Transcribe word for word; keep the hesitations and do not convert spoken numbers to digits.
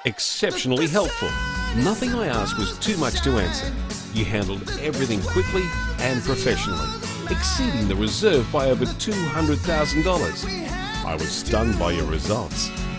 Exceptionally helpful. Nothing I asked was too much to answer. You handled everything quickly and professionally, exceeding the reserve by over two hundred thousand dollars. I was stunned by your results.